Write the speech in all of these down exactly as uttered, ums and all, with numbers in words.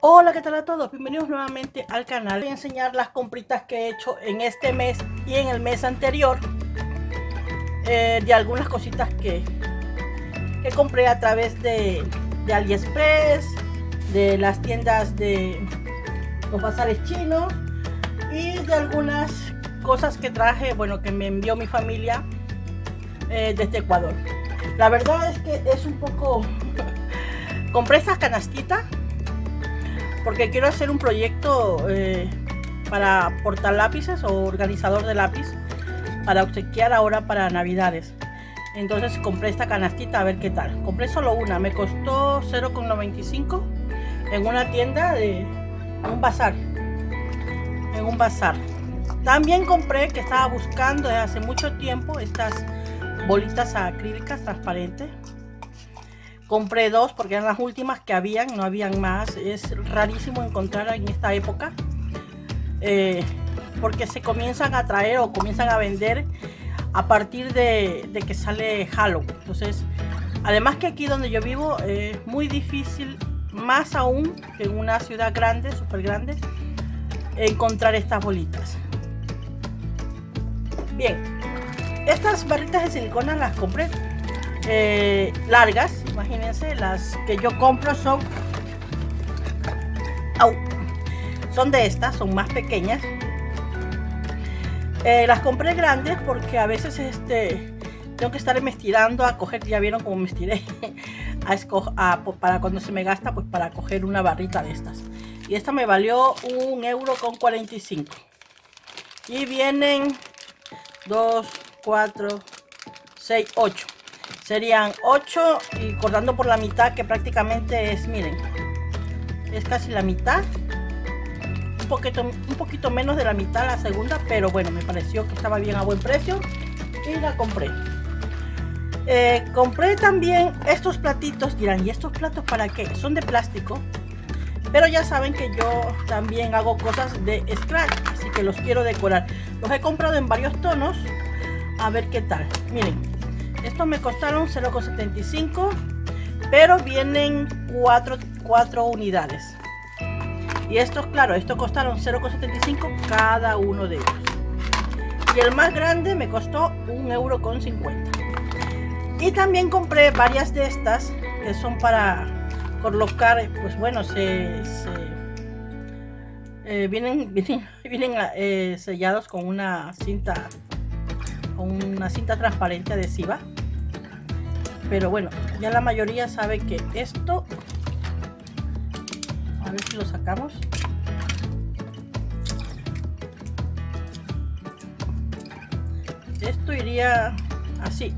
Hola, ¿qué tal a todos? Bienvenidos nuevamente al canal. Voy a enseñar las compritas que he hecho en este mes y en el mes anterior, eh, de algunas cositas que, que compré a través de, de AliExpress, de las tiendas de los bazares chinos y de algunas cosas que traje, bueno, que me envió mi familia eh, desde Ecuador. La verdad es que es un poco... compré esta canastita porque quiero hacer un proyecto eh, para portalápices o organizador de lápiz para obsequiar ahora para navidades. Entonces compré esta canastita a ver qué tal. Compré solo una, me costó cero coma noventa y cinco en una tienda de en un bazar. En un bazar. También compré, que estaba buscando desde hace mucho tiempo, estas bolitas acrílicas transparentes. Compré dos porque eran las últimas que habían, no habían más. Es rarísimo encontrar en esta época, eh, porque se comienzan a traer o comienzan a vender a partir de, de que sale Halloween. Entonces, además que aquí donde yo vivo es eh, muy difícil, más aún que en una ciudad grande, súper grande, encontrar estas bolitas. Bien, estas barritas de silicona las compré eh, largas. Imagínense, las que yo compro son au, son de estas, son más pequeñas. Eh, las compré grandes porque a veces este tengo que estarme estirando a coger, ya vieron cómo me estiré a escoger, a, para cuando se me gasta, pues para coger una barrita de estas. Y esta me valió un euro con cuarenta y cinco. Y vienen dos, cuatro, seis, ocho. Serían ocho y cortando por la mitad, que prácticamente es, miren, es casi la mitad. Un poquito, un poquito menos de la mitad la segunda, pero bueno, me pareció que estaba bien a buen precio y la compré. Eh, compré también estos platitos. Dirán, ¿y estos platos para qué? Son de plástico, pero ya saben que yo también hago cosas de scratch, así que los quiero decorar. Los he comprado en varios tonos, a ver qué tal. Miren, estos me costaron cero coma setenta y cinco, pero vienen cuatro unidades. Y estos, claro, estos costaron cero coma setenta y cinco cada uno de ellos. Y el más grande me costó un euro con cincuenta. Y también compré varias de estas que son para colocar, pues bueno, se, se eh, vienen, vienen, vienen eh, sellados con una cinta, con una cinta transparente adhesiva. Pero bueno, ya la mayoría sabe que esto, a ver si lo sacamos. Esto iría así.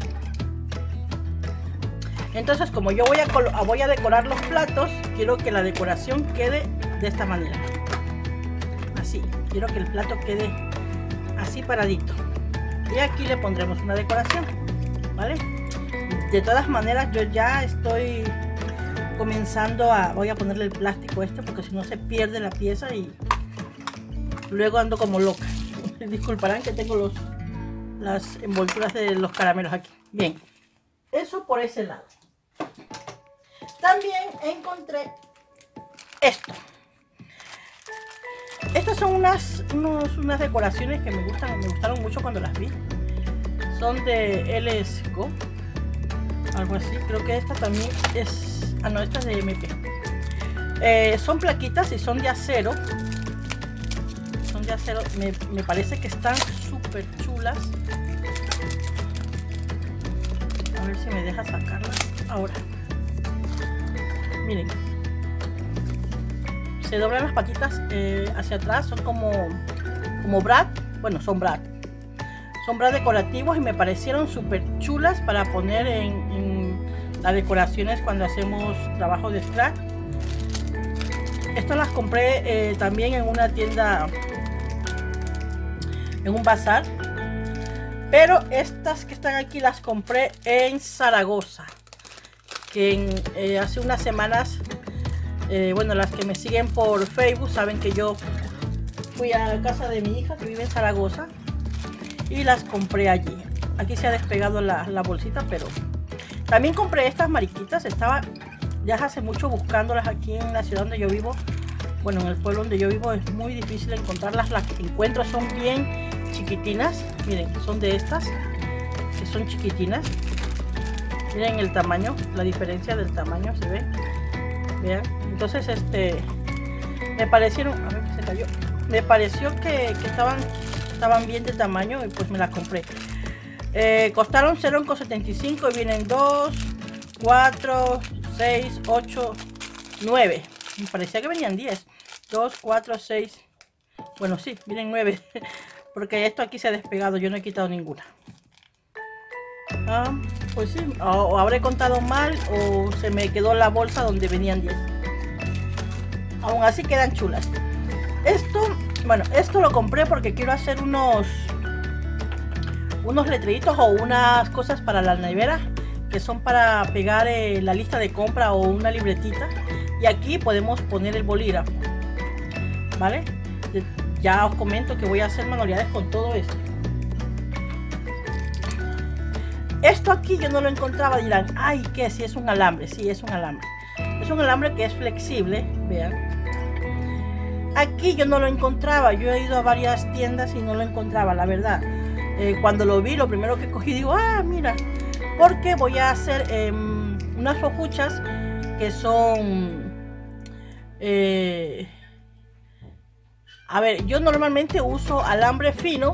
Entonces, como yo voy a, voy a decorar los platos, quiero que la decoración quede de esta manera. Así, quiero que el plato quede así paradito. Y aquí le pondremos una decoración, ¿vale? De todas maneras, yo ya estoy comenzando a... voy a ponerle el plástico este porque si no se pierde la pieza y luego ando como loca. Disculparán que tengo los, las envolturas de los caramelos aquí. Bien, eso por ese lado. También encontré esto. Estas son unas, unos, unas decoraciones que me gustan, me gustaron mucho cuando las vi. Son de L S Co, algo así. Creo que esta también es... ah, no, esta es de M P. Eh, son plaquitas y son de acero. Son de acero. Me, me parece que están súper chulas. A ver si me deja sacarlas ahora. Miren, se doblan las patitas eh, hacia atrás, son como como brad, bueno, son brad son brad decorativos y me parecieron súper chulas para poner en, en las decoraciones cuando hacemos trabajo de scratch. Estas las compré eh, también en una tienda, en un bazar, pero estas que están aquí las compré en Zaragoza, que en, eh, hace unas semanas, eh, bueno, las que me siguen por Facebook saben que yo fui a la casa de mi hija que vive en Zaragoza y las compré allí. Aquí se ha despegado la, la bolsita, pero también compré estas mariquitas. Estaba ya hace mucho buscándolas aquí en la ciudad donde yo vivo. bueno, en el pueblo donde yo vivo es muy difícil encontrarlas. Las que encuentro son bien chiquitinas. Miren, son de estas, que son chiquitinas. Miren el tamaño, la diferencia del tamaño, ¿se ve? Vean. Entonces, este, me parecieron, a ver, se cayó. Me pareció que, que estaban, estaban bien de tamaño y pues me las compré. Eh, costaron cero coma setenta y cinco y vienen dos, cuatro, seis, ocho, nueve. Me parecía que venían diez. dos, cuatro, seis. Bueno, sí, vienen nueve. Porque esto aquí se ha despegado, yo no he quitado ninguna. Ah, pues sí, o, o habré contado mal o se me quedó la bolsa donde venían diez. Aún así quedan chulas. Esto, bueno, esto lo compré porque quiero hacer unos unos letreritos o unas cosas para la nevera, que son para pegar eh, la lista de compra o una libretita. Y aquí podemos poner el bolígrafo, ¿vale? Ya os comento que voy a hacer manualidades con todo esto. Esto aquí yo no lo encontraba, dirán, ay, ¿qué? Si es un alambre. Sí, es un alambre. Es un alambre que es flexible, vean. Aquí yo no lo encontraba, yo he ido a varias tiendas y no lo encontraba, la verdad. Eh, cuando lo vi, lo primero que cogí, digo, ah, mira, porque voy a hacer eh, unas hojuchas que son... Eh, a ver, yo normalmente uso alambre fino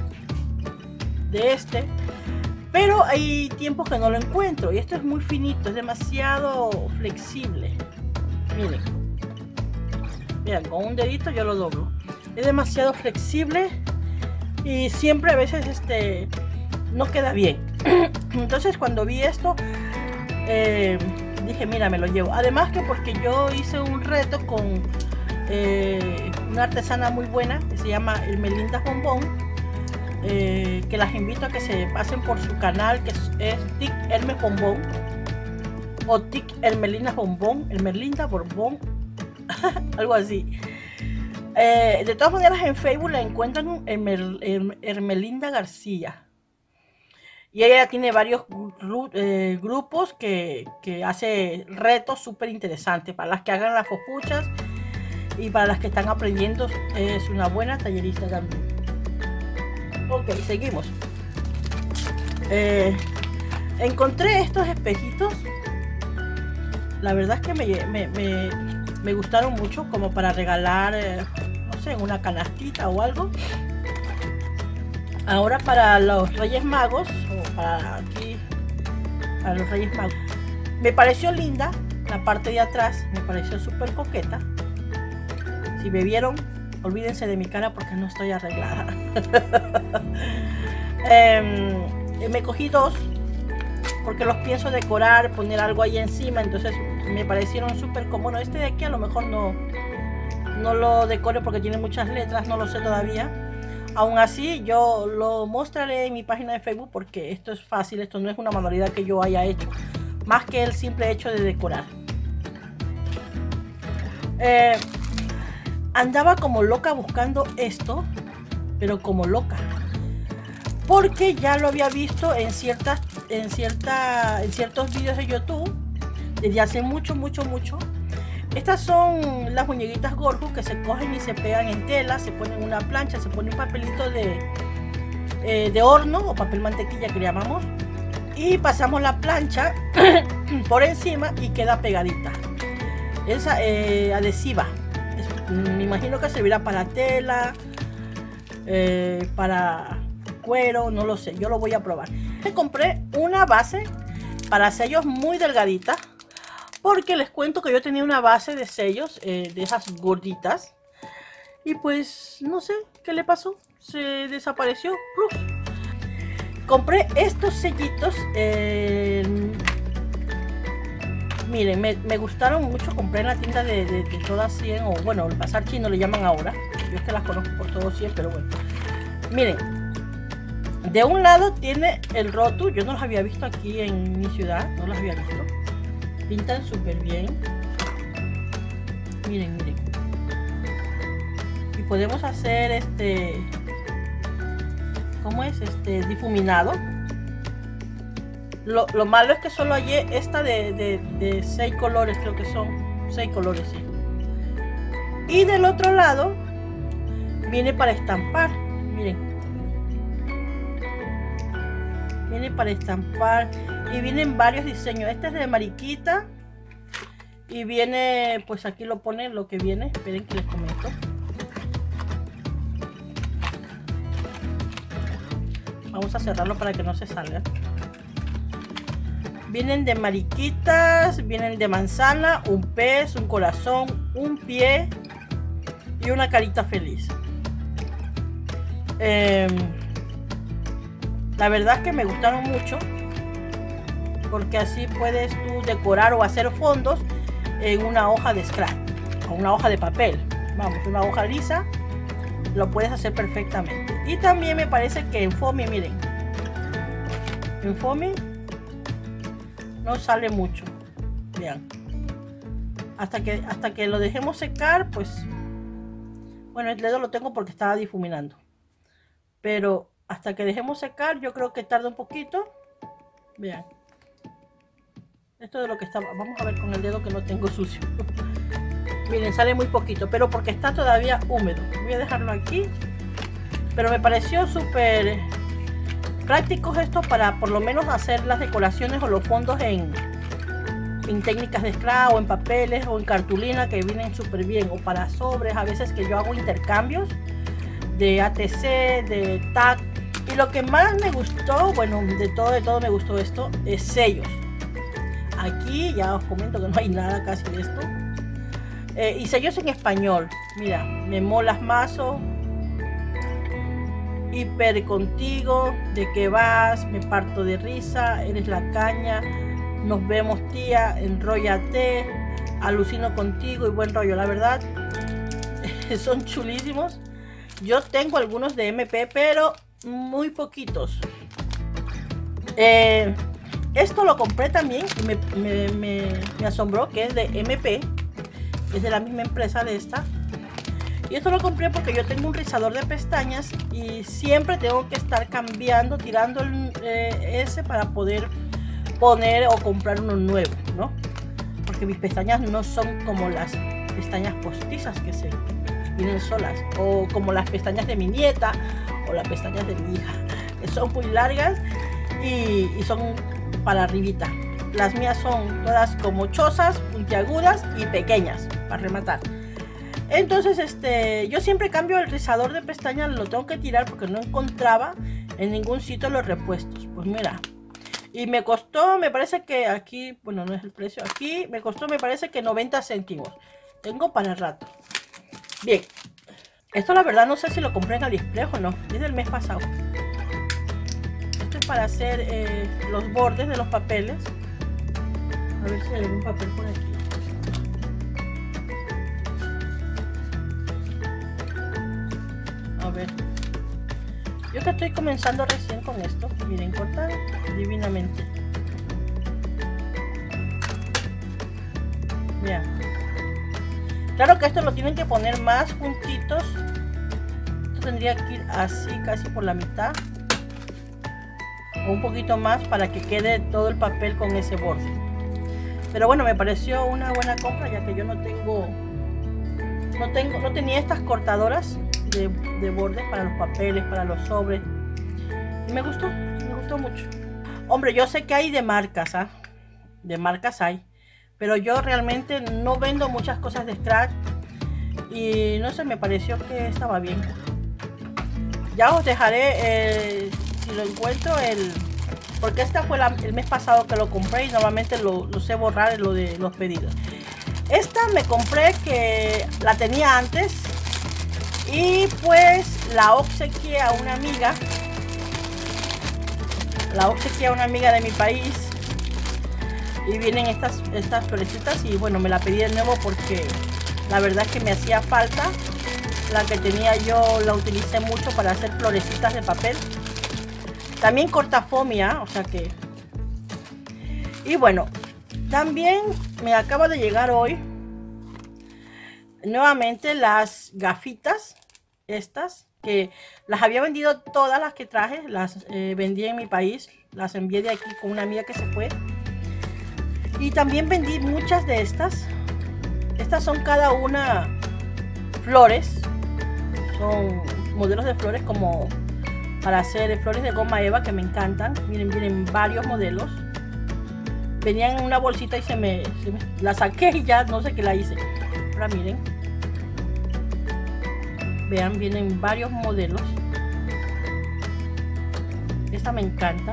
de este, pero hay tiempos que no lo encuentro y esto es muy finito, es demasiado flexible. Miren, miren, con un dedito yo lo doblo, es demasiado flexible y siempre a veces este no queda bien. Entonces cuando vi esto eh, dije, mira, me lo llevo. Además que porque yo hice un reto con eh, una artesana muy buena que se llama Hermelinda Bombón, eh, que las invito a que se pasen por su canal, que es, es Tic Hermes Bombón o Tic Hermelinda Bombón, Hermelinda Bombón, algo así. Eh, de todas maneras en Facebook la encuentran en Hermelinda García. Y ella tiene varios gru eh, grupos que, que hace retos súper interesantes para las que hagan las hojuchas y para las que están aprendiendo. Es una buena tallerista también. Ok, seguimos. Eh, encontré estos espejitos. La verdad es que me, me, me, me gustaron mucho, como para regalar, eh, no sé, en una canastita o algo. Ahora para los Reyes Magos, o para aquí, para los Reyes Magos, me pareció linda la parte de atrás, me pareció súper coqueta. Si me vieron, olvídense de mi cara porque no estoy arreglada. eh, me cogí dos porque los pienso decorar, poner algo ahí encima, entonces me parecieron súper cómodos. Este de aquí a lo mejor no, no lo decore porque tiene muchas letras, no lo sé todavía. Aún así yo lo mostraré en mi página de Facebook porque esto es fácil, esto no es una manualidad que yo haya hecho, más que el simple hecho de decorar. Eh, andaba como loca buscando esto, pero como loca, porque ya lo había visto en ciertas, en cierta, en ciertos vídeos de YouTube desde hace mucho, mucho, mucho. Estas son las muñequitas Gorgus que se cogen y se pegan en tela, se ponen en una plancha, se pone un papelito de, eh, de horno o papel mantequilla que le llamamos, y pasamos la plancha por encima y queda pegadita. Es eh, adhesiva. Es, me imagino que servirá para tela, eh, para cuero, no lo sé, yo lo voy a probar. Me compré una base para sellos muy delgadita, porque les cuento que yo tenía una base de sellos, eh, de esas gorditas, y pues no sé qué le pasó, se desapareció. ¡Pluf! Compré estos sellitos, eh, miren, me, me gustaron mucho, compré en la tienda de, de, de Todas cien, o bueno, el Bazar Chino le llaman ahora, yo es que las conozco por Todos cien, pero bueno, miren, de un lado tiene el rótulo, yo no los había visto aquí en mi ciudad, no los había visto. Pintan súper bien. Miren, miren. Y podemos hacer este... ¿Cómo es? Este difuminado. Lo, lo malo es que solo hallé esta de, de, de seis colores, creo que son. Seis colores, sí. Y del otro lado viene para estampar, miren, viene para estampar y vienen varios diseños. Este es de mariquita y viene, pues aquí lo ponen lo que viene. Esperen que les comento. Vamos a cerrarlo para que no se salga. Vienen de mariquitas, vienen de manzana, un pez, un corazón, un pie y una carita feliz. Eh, la verdad es que me gustaron mucho, porque así puedes tú decorar o hacer fondos en una hoja de scrap o una hoja de papel. Vamos, una hoja lisa, lo puedes hacer perfectamente. Y también me parece que en foamy, miren, en foamy no sale mucho. Vean, hasta que hasta que lo dejemos secar, pues bueno, el dedo lo tengo porque estaba difuminando, pero hasta que dejemos secar yo creo que tarda un poquito. Vean, esto de lo que estaba, vamos a ver con el dedo que no tengo sucio. Miren, sale muy poquito, pero porque está todavía húmedo. Voy a dejarlo aquí, pero me pareció súper prácticos estos para por lo menos hacer las decoraciones o los fondos en, en técnicas de scrap o en papeles o en cartulina, que vienen súper bien, o para sobres. A veces que yo hago intercambios de A T C, de tag. Y lo que más me gustó, bueno, de todo, de todo me gustó esto, es sellos. Aquí ya os comento que no hay nada casi de esto. Eh, y sellos en español. Mira, me molas mazo, hiper contigo, de que vas, me parto de risa, eres la caña, nos vemos tía, enróllate, alucino contigo y buen rollo. La verdad son chulísimos. Yo tengo algunos de M P, pero muy poquitos. Eh, esto lo compré también y me, me, me, me asombró que es de M P, es de la misma empresa de esta. Y esto lo compré porque yo tengo un rizador de pestañas y siempre tengo que estar cambiando, tirando el, eh, ese para poder poner o comprar uno nuevo, ¿no? Porque mis pestañas no son como las pestañas postizas que se vienen solas, o como las pestañas de mi nieta o las pestañas de mi hija, que son muy largas y, y son para arribita. Las mías son todas como chozas, puntiagudas y pequeñas, para rematar. Entonces este, yo siempre cambio el rizador de pestañas, lo tengo que tirar porque no encontraba en ningún sitio los repuestos. Pues mira, y me costó, me parece que aquí, bueno, no es el precio, aquí me costó, me parece que noventa céntimos. Tengo para rato. Bien, esto la verdad no sé si lo compré en AliExpress o no, es del mes pasado. Esto es para hacer eh, los bordes de los papeles. A ver si hay algún papel por aquí. A ver, yo que estoy comenzando recién con esto, miren, corta divinamente. Vean, claro que esto lo tienen que poner más juntitos. Esto tendría que ir así, casi por la mitad, o un poquito más, para que quede todo el papel con ese borde. Pero bueno, me pareció una buena compra, ya que yo no tengo, no tengo, no tenía estas cortadoras de, de bordes para los papeles, para los sobres. Y me gustó, me gustó mucho. Hombre, yo sé que hay de marcas, ¿ah? De marcas hay, pero yo realmente no vendo muchas cosas de scratch y no sé, me pareció que estaba bien. Ya os dejaré, eh, si lo encuentro, el... porque esta fue la, el mes pasado que lo compré y normalmente lo, lo sé borrar en lo de los pedidos. Esta me compré que la tenía antes y pues la obsequié a una amiga. La obsequié a una amiga de mi país y vienen estas, estas florecitas y bueno, me la pedí de nuevo porque la verdad es que me hacía falta. La que tenía yo la utilicé mucho para hacer florecitas de papel. También corta fomia, o sea que... Y bueno, también me acaba de llegar hoy nuevamente las gafitas estas, que las había vendido todas las que traje, las eh, vendí en mi país, las envié de aquí con una amiga que se fue. Y también vendí muchas de estas. Estas son cada una flores, son modelos de flores como para hacer flores de goma eva que me encantan. Miren, vienen varios modelos. Venían en una bolsita y se me, se me la saqué y ya no sé qué la hice. Ahora miren, vean, vienen varios modelos. Esta me encanta.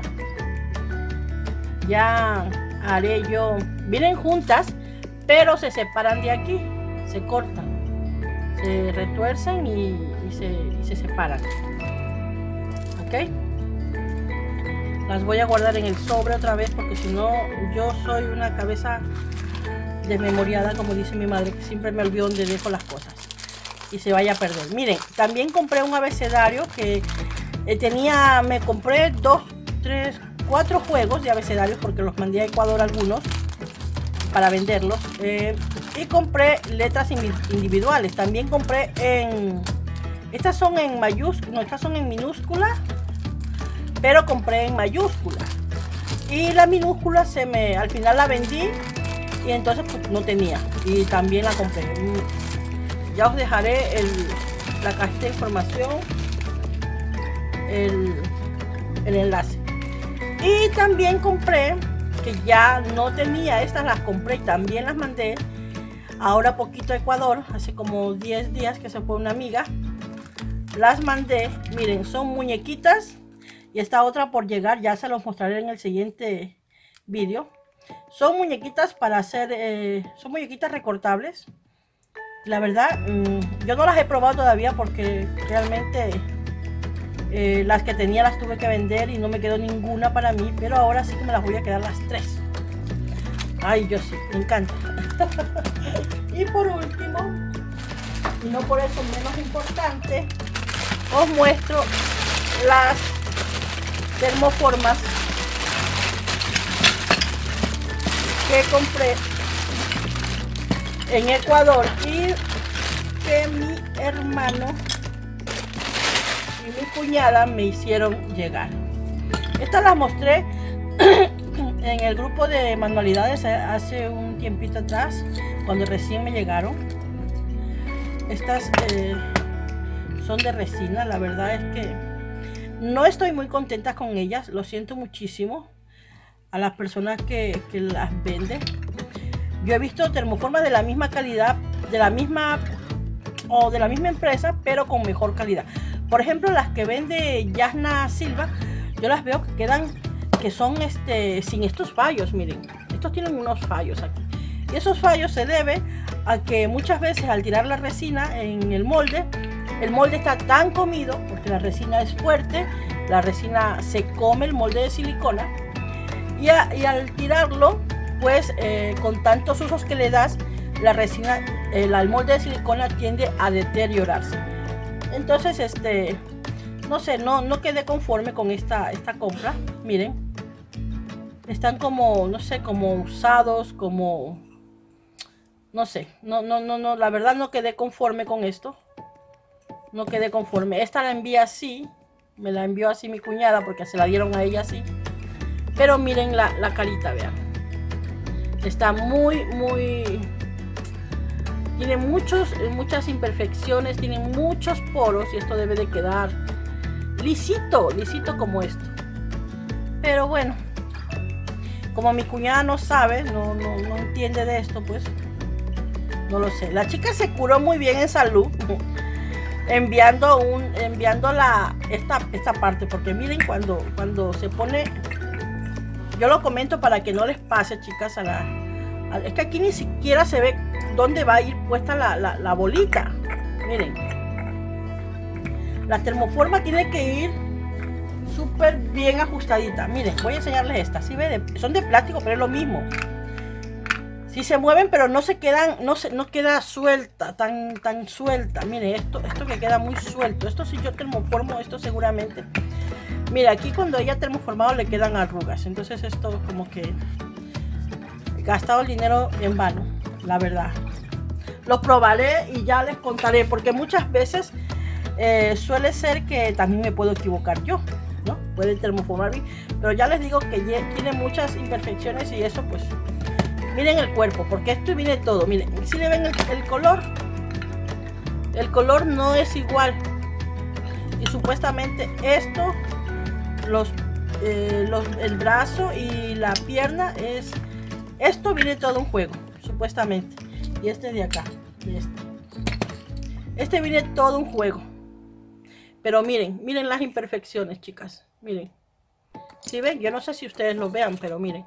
Ya haré yo, vienen juntas pero se separan de aquí, se cortan, se retuercen y, y, se, y se separan. Ok, las voy a guardar en el sobre otra vez porque si no yo soy una cabeza desmemoriada, como dice mi madre, que siempre me olvido dónde dejo las cosas y se vaya a perder. Miren, también compré un abecedario que eh, tenía, me compré dos, tres, cuatro juegos de abecedarios porque los mandé a Ecuador algunos para venderlos, eh, y compré letras individuales. También compré en, estas son en mayúscula, no, estas son en minúscula, pero compré en mayúscula y la minúscula se me, al final la vendí y entonces pues, no tenía, y también la compré. Ya os dejaré el, la cajita de información, el, el enlace. Y también compré, que ya no tenía, estas las compré y también las mandé ahora poquito a Ecuador, hace como diez días que se fue una amiga, las mandé. Miren, son muñequitas y esta otra por llegar, ya se los mostraré en el siguiente vídeo. Son muñequitas para hacer, eh, son muñequitas recortables. La verdad, mmm, yo no las he probado todavía porque realmente eh, las que tenía las tuve que vender y no me quedó ninguna para mí, pero ahora sí que me las voy a quedar las tres. Ay, yo sí, me encanta. Y por último, y no por eso menos importante, os muestro las termoformas que compré en Ecuador y que mi hermano y mi cuñada me hicieron llegar. Estas las mostré en el grupo de manualidades hace un tiempito atrás, cuando recién me llegaron. Estas eh, son de resina. La verdad es que no estoy muy contenta con ellas, lo siento muchísimo a las personas que, que las venden. Yo he visto termoformas de la misma calidad, de la misma o de la misma empresa, pero con mejor calidad. Por ejemplo, las que vende Yasna Silva, yo las veo que quedan, que son este sin estos fallos. Miren, estos tienen unos fallos aquí, y esos fallos se debe a que muchas veces al tirar la resina en el molde, el molde está tan comido porque la resina es fuerte, la resina se come el molde de silicona, y, a, y al tirarlo, pues eh, con tantos usos que le das, la resina, el, el molde de silicona tiende a deteriorarse. Entonces, este, no sé, no, no quedé conforme con esta, esta compra. Miren, están como, no sé, como usados, como, no sé, no, no, no, no, la verdad no quedé conforme con esto. No quedé conforme. Esta la envié así, me la envió así mi cuñada porque se la dieron a ella así. Pero miren la, la carita, vean. Está muy, muy... Tiene muchos, muchas imperfecciones, tiene muchos poros y esto debe de quedar lisito, lisito como esto. Pero bueno, como mi cuñada no sabe, no, no, no entiende de esto, pues no lo sé. La chica se curó muy bien en salud enviando un, enviando la, esta, esta parte, porque miren cuando, cuando se pone, yo lo comento para que no les pase, chicas, a la, a, es que aquí ni siquiera se ve dónde va a ir puesta la, la, la bolita. Miren, la termoforma tiene que ir súper bien ajustadita. Miren, voy a enseñarles esta. ¿Sí ve? De, son de plástico, pero es lo mismo. Sí se mueven, pero no se quedan, no se, no queda suelta, tan, tan suelta. Miren, esto, esto que queda muy suelto. Esto si yo termoformo, esto seguramente. Mira, aquí cuando ella ha termoformado le quedan arrugas. Entonces esto como que he gastado el dinero en vano, la verdad. Lo probaré y ya les contaré, porque muchas veces eh, suele ser que también me puedo equivocar yo, ¿no? Puede termoformar bien, pero ya les digo que tiene muchas imperfecciones y eso pues... Miren el cuerpo, porque esto viene todo. Miren, si le ven el, el color, el color no es igual. Y supuestamente esto, los, eh, los, el brazo y la pierna, es esto viene todo un juego, supuestamente. Y este de acá, y este. Este viene todo un juego. Pero miren, miren las imperfecciones, chicas. Miren. ¿Sí ven? Yo no sé si ustedes lo vean, pero miren.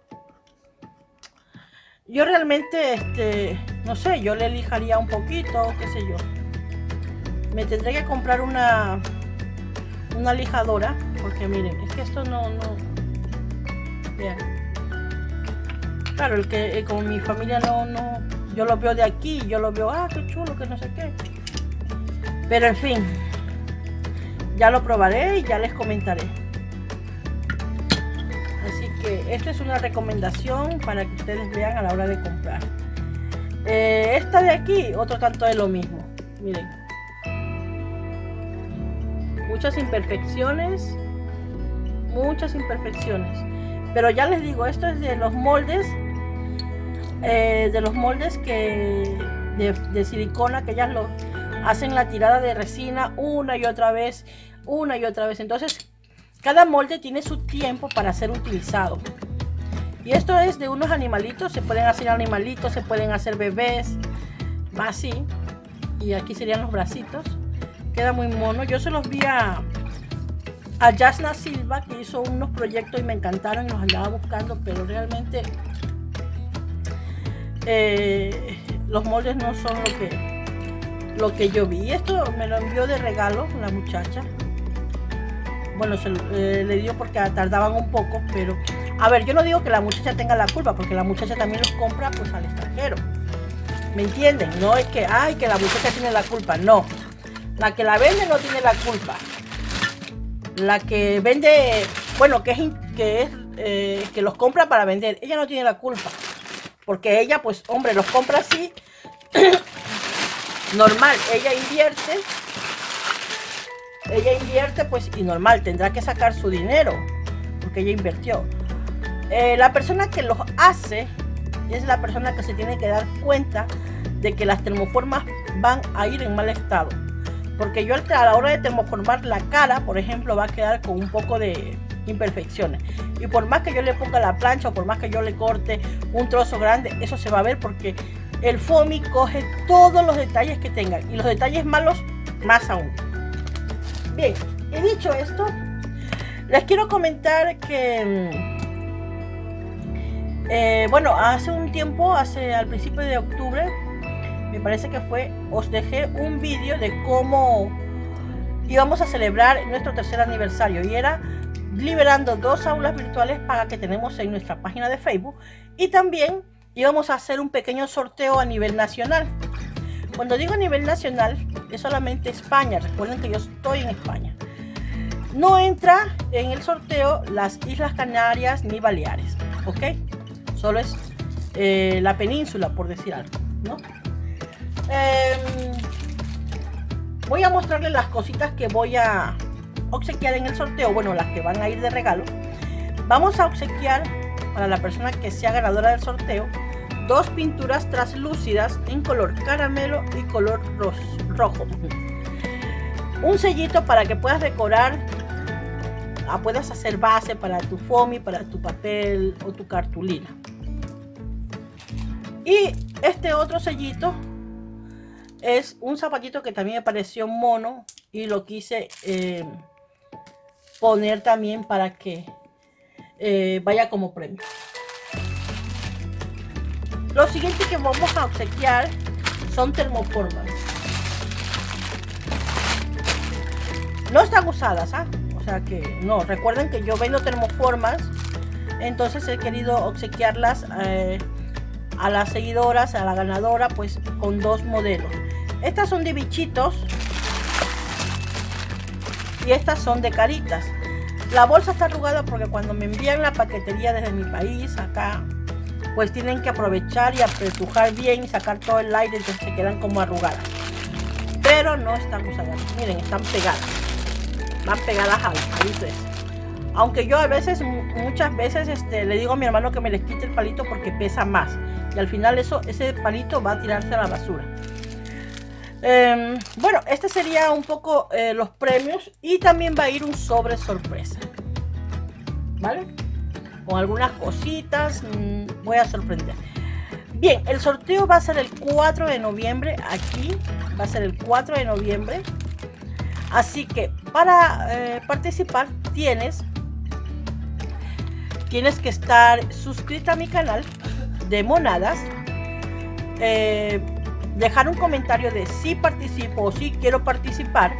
Yo realmente, este, no sé, yo le lijaría un poquito, qué sé yo. Me tendré que comprar una, una lijadora, porque miren, es que esto no, no. Vean. Claro, el que eh, con mi familia no, no, yo lo veo de aquí, yo lo veo, ah, qué chulo, que no sé qué. Pero en fin, ya lo probaré y ya les comentaré. Así que esta es una recomendación para que ustedes vean a la hora de comprar. Eh, esta de aquí, otro tanto de lo mismo. Miren. Muchas imperfecciones. Muchas imperfecciones. Pero ya les digo, esto es de los moldes. Eh, de los moldes que de, de silicona, que ellas lo hacen la tirada de resina una y otra vez, una y otra vez. Entonces, cada molde tiene su tiempo para ser utilizado. Y esto es de unos animalitos. Se pueden hacer animalitos, se pueden hacer bebés, así. Y aquí serían los bracitos. Queda muy mono. Yo se los vi a, a Yasna Silva, que hizo unos proyectos y me encantaron y los andaba buscando, pero realmente eh, los moldes no son lo que lo que yo vi. Esto me lo envió de regalo la muchacha. Bueno, se eh, le dio porque tardaban un poco, pero a ver, yo no digo que la muchacha tenga la culpa, porque la muchacha también los compra pues al extranjero. ¿Me entienden? No es que, ay, que la muchacha tiene la culpa, no. La que la vende no tiene la culpa. La que vende, bueno, que es, que, es eh, que los compra para vender, ella no tiene la culpa. Porque ella, pues, hombre, los compra así. Normal, ella invierte. Ella invierte, pues, y normal, tendrá que sacar su dinero. Porque ella invirtió. Eh, la persona que los hace es la persona que se tiene que dar cuenta de que las termoformas van a ir en mal estado. Porque yo a la hora de termoformar la cara, por ejemplo, va a quedar con un poco de imperfecciones. Y por más que yo le ponga la plancha o por más que yo le corte un trozo grande, eso se va a ver porque el foamy coge todos los detalles que tengan. Y los detalles malos, más aún. Bien, he dicho esto, les quiero comentar que... Eh, bueno, hace un tiempo, hace al principio de octubre, me parece que fue, os dejé un vídeo de cómo íbamos a celebrar nuestro tercer aniversario y era liberando dos aulas virtuales para que tenemos en nuestra página de Facebook y también íbamos a hacer un pequeño sorteo a nivel nacional. Cuando digo a nivel nacional es solamente España, recuerden que yo estoy en España. No entra en el sorteo las Islas Canarias ni Baleares, ¿ok? Solo es eh, la península, por decir algo, ¿no? Eh, voy a mostrarles las cositas que voy a obsequiar en el sorteo. Bueno, las que van a ir de regalo. Vamos a obsequiar para la persona que sea ganadora del sorteo dos pinturas translúcidas en color caramelo y color ros rojo. Un sellito para que puedas decorar, ah, puedas hacer base para tu foamy, para tu papel o tu cartulina. Y este otro sellito es un zapatito que también me pareció mono y lo quise eh, poner también para que eh, vaya como premio. Lo siguiente que vamos a obsequiar son termoformas. No están usadas, ¿ah? O sea que no, recuerden que yo vendo termoformas, entonces he querido obsequiarlas eh, a las seguidoras, a la ganadora, pues con dos modelos. Estas son de bichitos y estas son de caritas. La bolsa está arrugada porque cuando me envían la paquetería desde mi país acá, pues tienen que aprovechar y apretujar bien y sacar todo el aire, entonces se quedan como arrugadas. Pero no están usadas, miren, están pegadas. Van pegadas al palito ese. Aunque yo a veces, muchas veces este, le digo a mi hermano que me les quite el palito porque pesa más. Y al final eso, ese palito va a tirarse a la basura. Eh, bueno, este sería un poco eh, los premios, y también va a ir un sobre sorpresa, ¿vale? Con algunas cositas, mmm, voy a sorprender. Bien, el sorteo va a ser el cuatro de noviembre, aquí va a ser el cuatro de noviembre, así que para eh, participar tienes, tienes que estar suscrita a mi canal de monadas, eh, dejar un comentario de si participo o si quiero participar,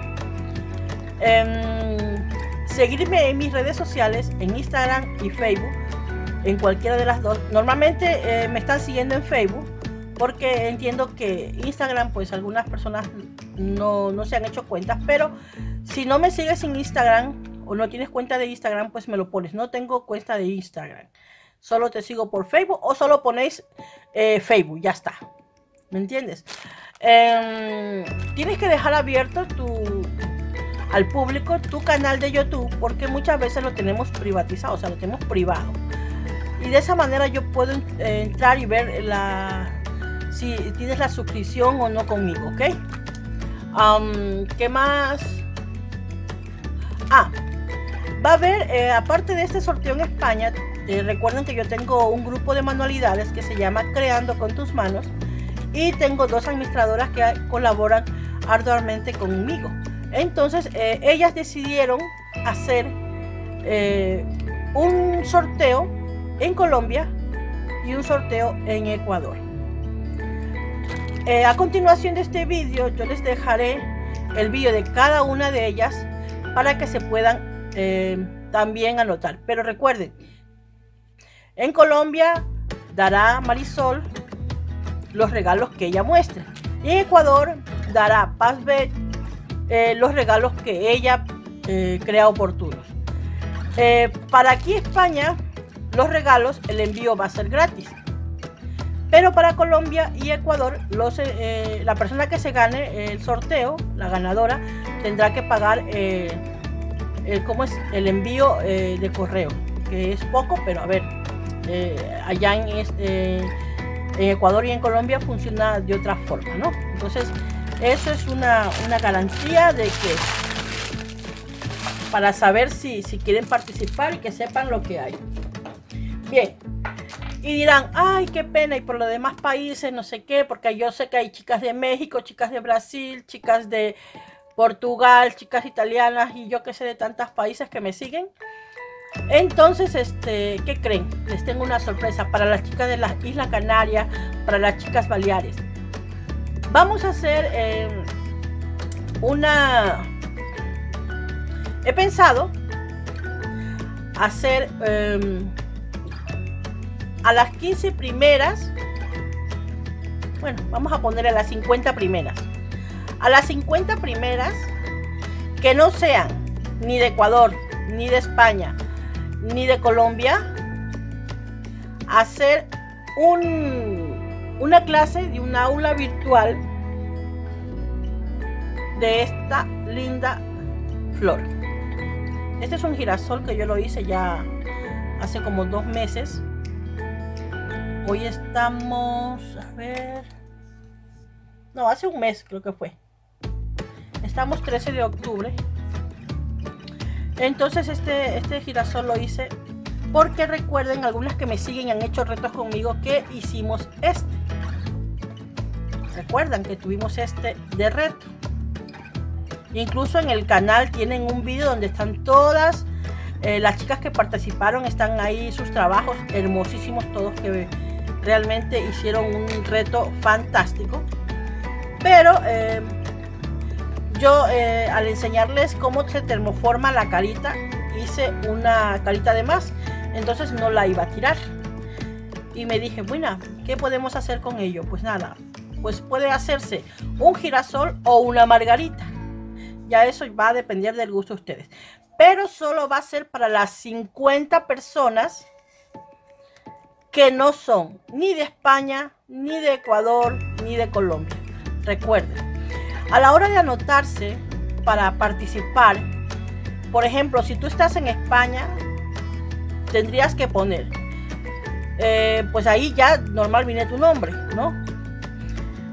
eh, seguirme en mis redes sociales, en Instagram y Facebook, en cualquiera de las dos. Normalmente eh, me están siguiendo en Facebook, porque entiendo que Instagram, pues algunas personas no, no se han hecho cuentas, pero si no me sigues en Instagram o no tienes cuenta de Instagram, pues me lo pones. No tengo cuenta de Instagram, solo te sigo por Facebook, o solo ponéis eh, Facebook, ya está. ¿Me entiendes? Eh, tienes que dejar abierto tu, al público tu canal de YouTube, porque muchas veces lo tenemos privatizado, o sea, lo tenemos privado. Y de esa manera yo puedo eh, entrar y ver la, si tienes la suscripción o no conmigo, ¿ok? Um, ¿Qué más? Ah, va a haber, eh, aparte de este sorteo en España, eh, recuerden que yo tengo un grupo de manualidades que se llama Creando con tus manos, y tengo dos administradoras que colaboran arduamente conmigo. Entonces eh, ellas decidieron hacer eh, un sorteo en Colombia y un sorteo en Ecuador. Eh, a continuación de este vídeo yo les dejaré el vídeo de cada una de ellas para que se puedan eh, también anotar. Pero recuerden, en Colombia dará Marisol los regalos que ella muestre, y en Ecuador dará Pazbet eh, los regalos que ella eh, crea oportunos. Eh, para aquí España, los regalos, el envío va a ser gratis, pero para Colombia y Ecuador, los, eh, la persona que se gane el sorteo, la ganadora, tendrá que pagar eh, el, ¿cómo es? el envío eh, de correo, que es poco, pero a ver, eh, allá en este en Ecuador y en Colombia funciona de otra forma, ¿no? Entonces eso es una, una garantía de que, para saber si, si quieren participar y que sepan lo que hay. Bien, y dirán, ay, qué pena, y por los demás países, no sé qué, porque yo sé que hay chicas de México, chicas de Brasil, chicas de Portugal, chicas italianas, y yo que sé, de tantos países que me siguen. Entonces, este, ¿qué creen? Les tengo una sorpresa para las chicas de las Islas Canarias, para las chicas Baleares. Vamos a hacer eh, una... He pensado hacer eh, a las quince primeras, bueno, vamos a poner a las cincuenta primeras. A las cincuenta primeras que no sean ni de Ecuador, ni de España, ni de Colombia, hacer un, una clase de un aula virtual de esta linda flor. Este es un girasol que yo lo hice ya hace como dos meses. Hoy estamos, a ver, no, hace un mes creo que fue. Estamos trece de octubre. Entonces este, este girasol lo hice porque recuerden, algunas que me siguen han hecho retos conmigo, que hicimos este. Recuerdan que tuvimos este de reto. Incluso en el canal tienen un vídeo donde están todas eh, las chicas que participaron, están ahí sus trabajos hermosísimos, todos que realmente hicieron un reto fantástico. Pero eh, yo eh, al enseñarles cómo se termoforma la carita, hice una carita de más, entonces no la iba a tirar. Y me dije, bueno, ¿qué podemos hacer con ello? Pues nada, pues puede hacerse un girasol o una margarita. Ya eso va a depender del gusto de ustedes. Pero solo va a ser para las cincuenta personas que no son ni de España, ni de Ecuador, ni de Colombia. Recuerden, a la hora de anotarse para participar, por ejemplo, si tú estás en España, tendrías que poner, eh, pues ahí ya normal viene tu nombre, ¿no?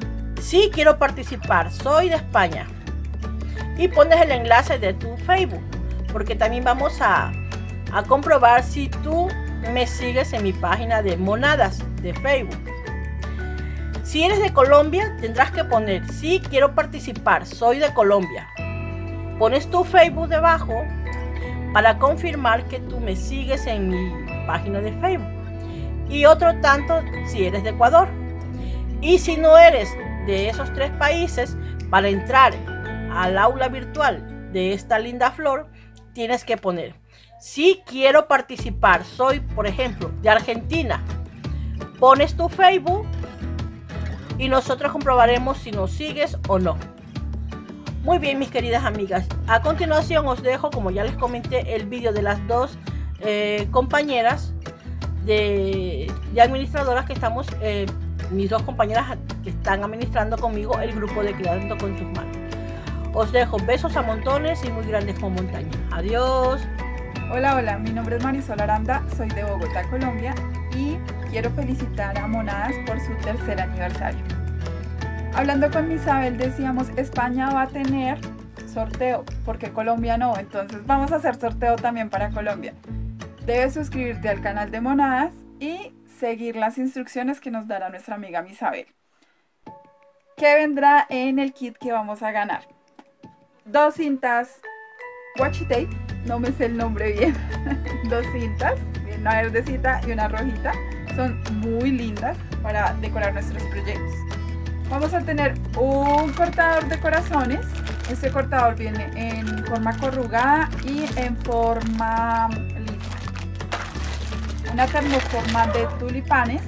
sí quiero participar, soy de España. Y pones el enlace de tu Facebook, porque también vamos a, a comprobar si tú me sigues en mi página de Monadas de Facebook. Si eres de Colombia, tendrás que poner sí quiero participar, soy de Colombia. Pones tu Facebook debajo para confirmar que tú me sigues en mi página de Facebook. Y otro tanto si eres de Ecuador. Y si no eres de esos tres países, para entrar al aula virtual de esta linda flor, tienes que poner sí quiero participar, soy por ejemplo de Argentina. Pones tu Facebook y nosotros comprobaremos si nos sigues o no. Muy bien, mis queridas amigas, a continuación os dejo, como ya les comenté, el vídeo de las dos eh, compañeras de, de administradoras que estamos, eh, mis dos compañeras que están administrando conmigo el grupo de Creando con tus manos. Os dejo besos a montones y muy grandes como montañas. Adiós. Hola, hola, mi nombre es Marisol Aranda, soy de Bogotá, Colombia, y quiero felicitar a Monadas por su tercer aniversario. Hablando con Isabel decíamos, España va a tener sorteo, porque Colombia no, entonces vamos a hacer sorteo también para Colombia. Debes suscribirte al canal de Monadas y seguir las instrucciones que nos dará nuestra amiga Isabel. ¿Qué vendrá en el kit que vamos a ganar? Dos cintas washi tape, no me sé el nombre bien, dos cintas, una verdecita y una rojita, son muy lindas para decorar nuestros proyectos. Vamos a tener un cortador de corazones. Este cortador viene en forma corrugada y en forma lisa. Una termoforma de tulipanes.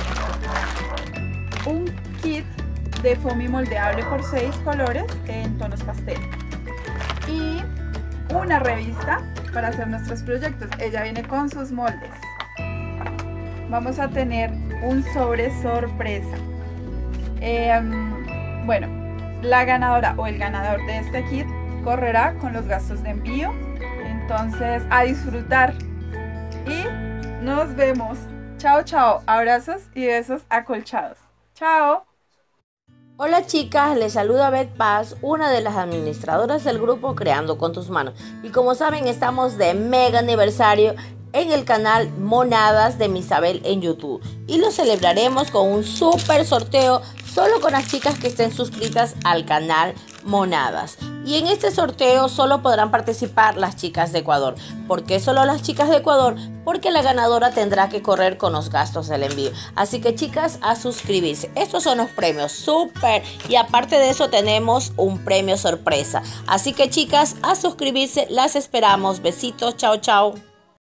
Un kit de foamy moldeable por seis colores en tonos pastel. Y una revista para hacer nuestros proyectos. Ella viene con sus moldes. Vamos a tener un sobre sorpresa. Eh, bueno, la ganadora o el ganador de este kit correrá con los gastos de envío. Entonces, a disfrutar y nos vemos. Chao, chao. Abrazos y besos acolchados. Chao. Hola chicas, les saluda Beth Paz, una de las administradoras del grupo Creando con tus manos. Y como saben, estamos de mega aniversario en el canal Monadas de Isabel en YouTube. Y lo celebraremos con un súper sorteo solo con las chicas que estén suscritas al canal Monadas. Y en este sorteo solo podrán participar las chicas de Ecuador. ¿Por qué solo las chicas de Ecuador? Porque la ganadora tendrá que correr con los gastos del envío. Así que chicas, a suscribirse. Estos son los premios súper. Y aparte de eso tenemos un premio sorpresa. Así que chicas, a suscribirse. Las esperamos. Besitos. Chao, chao.